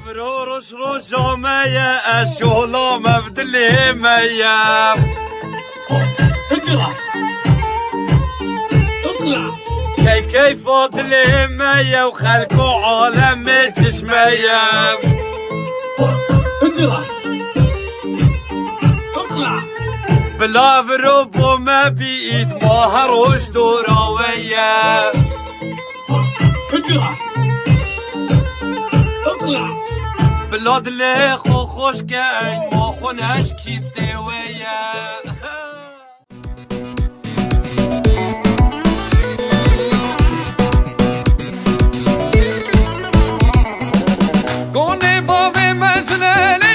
برو روش جامعه اشولا مبدلی میم اطلع اطلع كيف فاضل مية وخلقوا عالم جسمية اطلع اطلع بلا بروب وما بيد ما هروش دوراوية اطلع اطلع بلاد اللي خوش كاين ما خوناش كيستوية Con i bove mezne